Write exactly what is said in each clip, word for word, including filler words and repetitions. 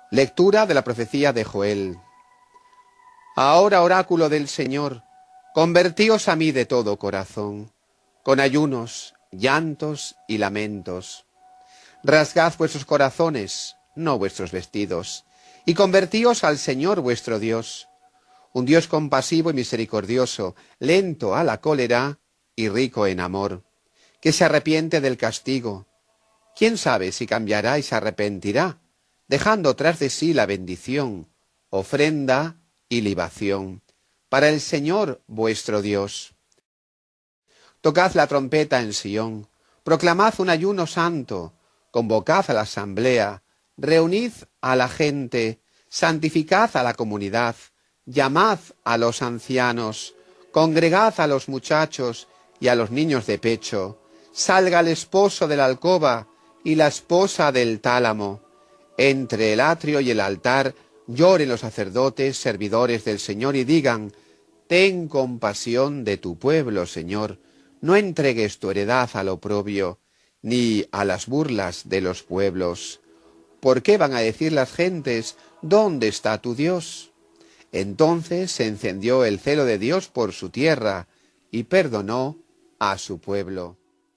Lectura de la profecía de Joel. Ahora, oráculo del Señor, convertíos a mí de todo corazón, con ayunos, llantos y lamentos. Rasgad vuestros corazones, no vuestros vestidos, y convertíos al Señor vuestro Dios, un Dios compasivo y misericordioso, lento a la cólera y rico en amor, que se arrepiente del castigo. ¿Quién sabe si cambiará y se arrepentirá, dejando tras de sí la bendición, ofrenda y libación, para el Señor vuestro Dios? Tocad la trompeta en Sión, proclamad un ayuno santo, convocad a la asamblea, reunid a la gente, santificad a la comunidad, llamad a los ancianos, congregad a los muchachos y a los niños de pecho, salga el esposo de la alcoba y la esposa del tálamo. Entre el atrio y el altar lloren los sacerdotes, servidores del Señor, y digan: ten compasión de tu pueblo, Señor, no entregues tu heredad al oprobio, ni a las burlas de los pueblos. ¿Por qué van a decir las gentes: ¿dónde está tu Dios? Entonces se encendió el celo de Dios por su tierra, y perdonó a su pueblo.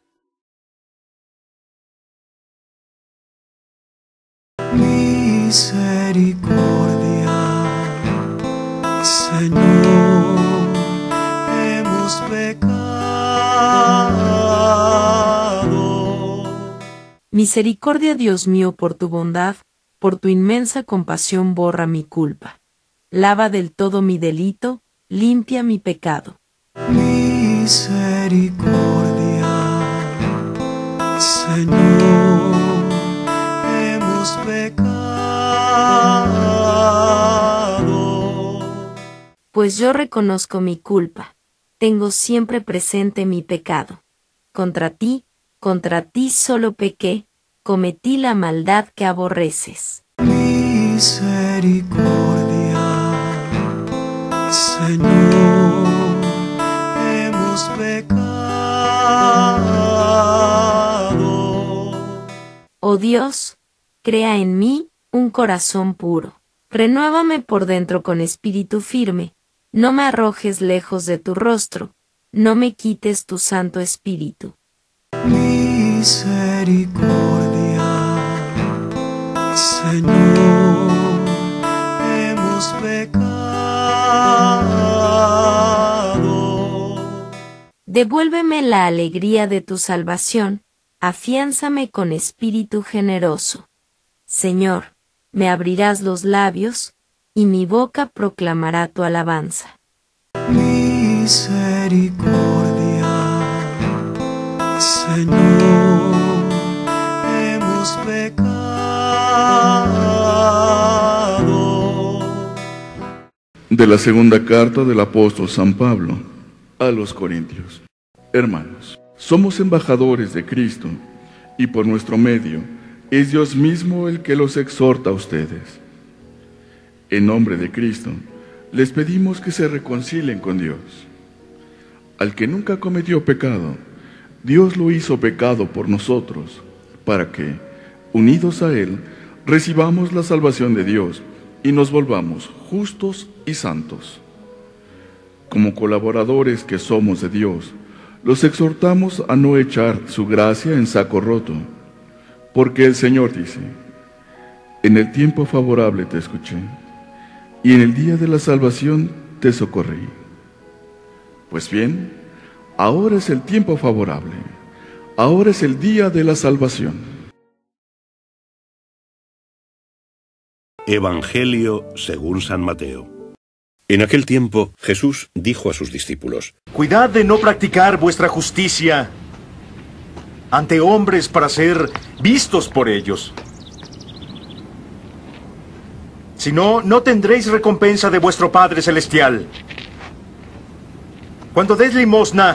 Misericordia, Señor, hemos pecado. Misericordia, Dios mío, por tu bondad, por tu inmensa compasión borra mi culpa. Lava del todo mi delito, limpia mi pecado. Misericordia, Señor, hemos pecado. Pues yo reconozco mi culpa, tengo siempre presente mi pecado. Contra ti, contra ti solo pequé, cometí la maldad que aborreces. Misericordia, Señor, hemos pecado. Oh Dios, crea en mí un corazón puro. Renuévame por dentro con espíritu firme, no me arrojes lejos de tu rostro, no me quites tu santo espíritu. Misericordia, Señor, hemos pecado. Devuélveme la alegría de tu salvación, afiánzame con espíritu generoso. Señor, me abrirás los labios, y mi boca proclamará tu alabanza. Misericordia, Señor, hemos pecado. De la segunda carta del apóstol San Pablo a los Corintios. Hermanos, somos embajadores de Cristo, y por nuestro medio es Dios mismo el que los exhorta a ustedes. En nombre de Cristo, les pedimos que se reconcilien con Dios. Al que nunca cometió pecado, Dios lo hizo pecado por nosotros, para que, unidos a Él, recibamos la salvación de Dios y nos volvamos justos y santos. Como colaboradores que somos de Dios, los exhortamos a no echar su gracia en saco roto, porque el Señor dice: en el tiempo favorable te escuché, y en el día de la salvación te socorrí. Pues bien, ahora es el tiempo favorable, ahora es el día de la salvación. Evangelio según San Mateo. En aquel tiempo, Jesús dijo a sus discípulos: Cuidad de no practicar vuestra justicia ante hombres para ser vistos por ellos. Si no, no tendréis recompensa de vuestro Padre Celestial. Cuando des limosna,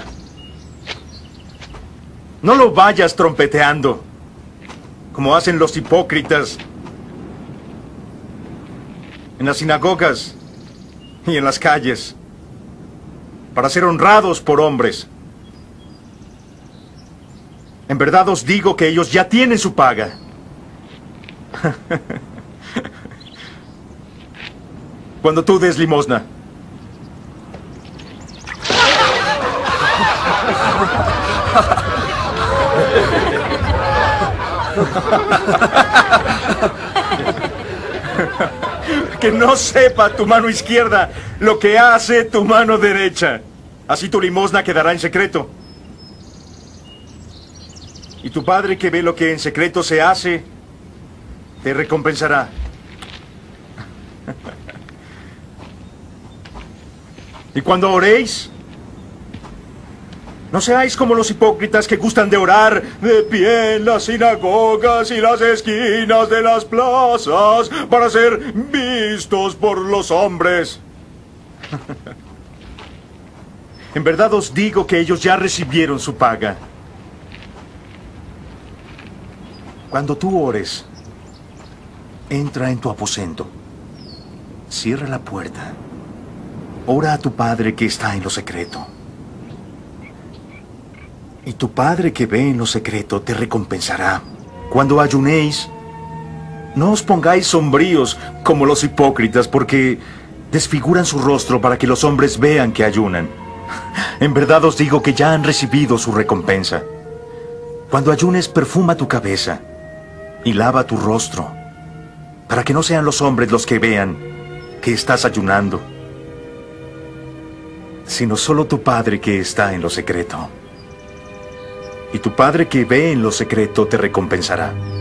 no lo vayas trompeteando, como hacen los hipócritas en las sinagogas y en las calles, para ser honrados por hombres. En verdad os digo que ellos ya tienen su paga. cuando tú des limosna. Que no sepa tu mano izquierda lo que hace tu mano derecha. Así tu limosna quedará en secreto. Y tu Padre que ve lo que en secreto se hace, te recompensará. Y cuando oréis, no seáis como los hipócritas que gustan de orar de pie en las sinagogas y las esquinas de las plazas para ser vistos por los hombres. En verdad os digo que ellos ya recibieron su paga. Cuando tú ores, entra en tu aposento, cierra la puerta, ora a tu Padre que está en lo secreto. Y tu Padre que ve en lo secreto te recompensará. Cuando ayunéis, no os pongáis sombríos como los hipócritas, porque desfiguran su rostro para que los hombres vean que ayunan. En verdad os digo que ya han recibido su recompensa. Cuando ayunes, perfuma tu cabeza y lava tu rostro, para que no sean los hombres los que vean que estás ayunando, sino solo tu Padre que está en lo secreto. Y tu Padre que ve en lo secreto te recompensará.